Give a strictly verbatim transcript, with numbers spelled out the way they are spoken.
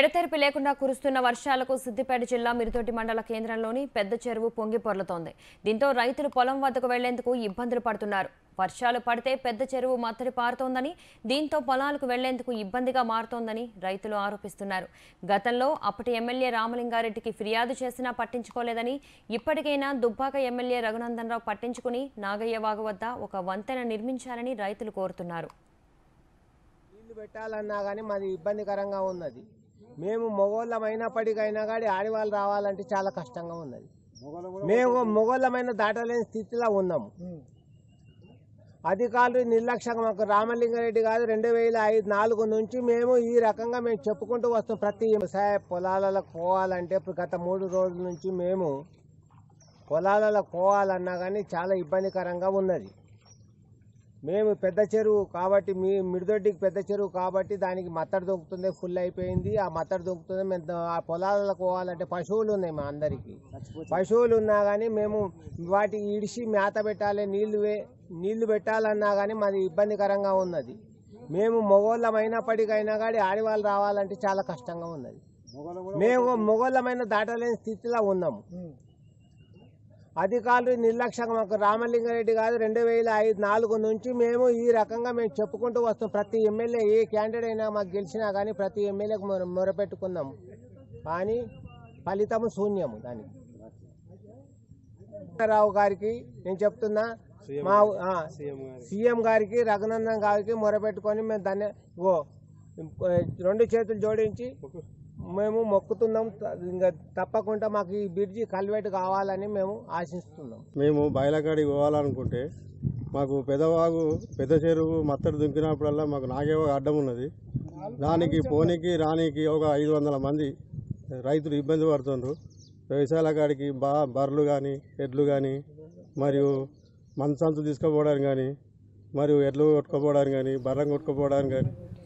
ఎడతెరిపి లేకుండా కురుస్తున్న వర్షాలకు సిద్దిపేట జిల్లా మిరుతోటి మండల కేంద్రంలోని పెద్ద చెరువు పొంగి పొర్లుతోంది. దీంతో రైతులు పొలం వద్దకు వెళ్లేందుకు ఇబ్బందులు పడుతున్నారు. వర్షాలు పడితే పెద్ద చెరువు మత్తడి పారుతోందని, దీంతో పొలాలకు వెళ్లేందుకు ఇబ్బందిగా మారుతోందని రైతులు ఆరోపిస్తున్నారు. గతంలో అప్పటి ఎమ్మెల్యే రామలింగారెడ్డికి ఫిర్యాదు చేసినా పట్టించుకోలేదని, ఇప్పటికైనా దుబ్బాక ఎమ్మెల్యే రఘునందనరావు పట్టించుకుని నాగయ్య వాగు వద్ద ఒక వంతెన నిర్మించాలని రైతులు కోరుతున్నారు. నీళ్లు పెట్టాలన్నా కానీ మాది ఇబ్బందికరంగా ఉన్నది. మేము మొగోళ్ళమైనప్పటికైనా కానీ ఆడవాళ్ళు రావాలంటే చాలా కష్టంగా ఉన్నది. మేము మొగోళ్ళమైన దాటలేని స్థితిలో ఉన్నాము. అధికారులు నిర్లక్ష్యంగా మాకు రామలింగారెడ్డి గారు రెండు వేల ఐదు నాలుగు నుంచి మేము ఈ రకంగా మేము చెప్పుకుంటూ వస్తాం. ప్రతి వ్యవసాయ పొలాలలో పోవాలంటే గత మూడు రోజుల నుంచి మేము పొలాలలో పోవాలన్నా కానీ చాలా ఇబ్బందికరంగా ఉన్నది. మేము పెద్ద చెరువు కాబట్టి మీ మిడిదొడ్డికి పెద్ద చెరువు కాబట్టి దానికి మత్తడి దొక్కుతుంది, ఫుల్ అయిపోయింది. ఆ మత్తడి దొక్కుతుంది. మేము ఆ పొలాలకు పోవాలంటే పశువులు ఉన్నాయి, మా అందరికీ పశువులు ఉన్నా కానీ మేము వాటికి ఇడిసి మేత పెట్టాలి, నీళ్లు నీళ్లు పెట్టాలన్నా కానీ మాది ఇబ్బందికరంగా ఉన్నది. మేము మొగోళ్ళమైనప్పటికైనా కానీ ఆడవాళ్ళు రావాలంటే చాలా కష్టంగా ఉన్నది. మేము మొగోళ్ళమైన దాటలేని స్థితిలో ఉన్నాము. అధికారులు నిర్లక్ష్యంగా మాకు రామలింగారెడ్డి గారు రెండు వేల ఐదు నాలుగు నుంచి మేము ఈ రకంగా మేము చెప్పుకుంటూ వస్తాం. ప్రతి ఎమ్మెల్యే ఏ క్యాండిడేట్ అయినా మాకు గెలిచినా కానీ ప్రతి ఎమ్మెల్యేకు మొరపెట్టుకున్నాము, కానీ ఫలితము శూన్యము. దానికి రావు గారికి నేను చెప్తున్నా, మా సీఎం గారికి రఘునందన్ గారికి మొరపెట్టుకొని మేము దాన్ని ఓ రెండు చేతులు జోడించి మేము మొక్కుతున్నాం. ఇంకా తప్పకుండా మాకు ఈ బ్రిడ్జి కల్వెట్ కావాలని మేము ఆశిస్తున్నాం. మేము బయలకాడికి పోవాలనుకుంటే మాకు పెద్దవాగు పెద్ద చెరువు మత్తడి దుంకినప్పుడల్లా మాకు నాగేవాగు అడ్డం ఉన్నది. దానికి పోనీకి రానికి ఒక ఐదు వందల మంది రైతులు ఇబ్బంది పడుతున్నారు. వ్యవసాయాల కాడికి బా బర్రెలు కానీ ఎడ్లు కానీ మరియు మంచంతు తీసుకుపోవడానికి కానీ మరియు ఎడ్లు కొట్టుకుపోవడానికి కానీ బర్రం కొట్టుకుపోవడానికి కానీ